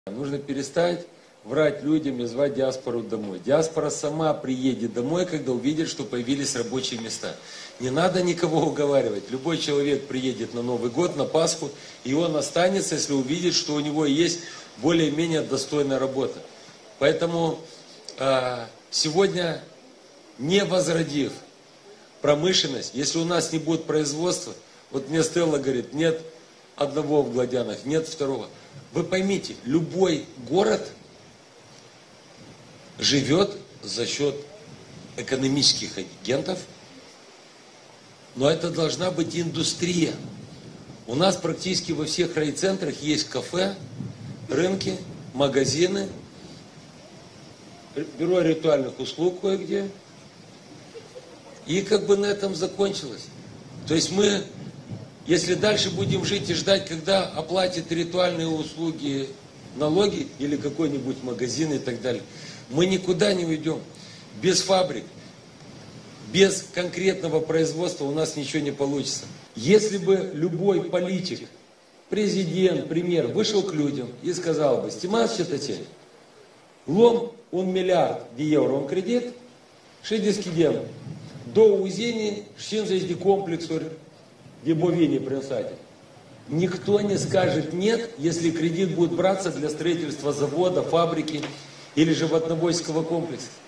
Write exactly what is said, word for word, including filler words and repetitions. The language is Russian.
Нужно перестать врать людям и звать диаспору домой. Диаспора сама приедет домой, когда увидит, что появились рабочие места. Не надо никого уговаривать. Любой человек приедет на Новый год, на Пасху, и он останется, если увидит, что у него есть более-менее достойная работа. Поэтому э, сегодня, не возродив промышленность, если у нас не будет производства, вот мне Стелла говорит, нет одного в Гладянах, нет второго. Вы поймите, любой город живет за счет экономических агентов, но это должна быть индустрия. У нас практически во всех райцентрах есть кафе, рынки, магазины, бюро ритуальных услуг кое-где. И как бы на этом закончилось. То есть мы, если дальше будем жить и ждать, когда оплатят ритуальные услуги, налоги или какой-нибудь магазин и так далее, мы никуда не уйдем. Без фабрик, без конкретного производства у нас ничего не получится. Если бы любой политик, президент, премьер вышел к людям и сказал бы, Стимас Читатель, лом он миллиард евро, он кредит, шестьдесят дем, до узени шестьдесят комплексу дебовини приносить. Никто не скажет нет, если кредит будет браться для строительства завода, фабрики или животноводческого комплекса.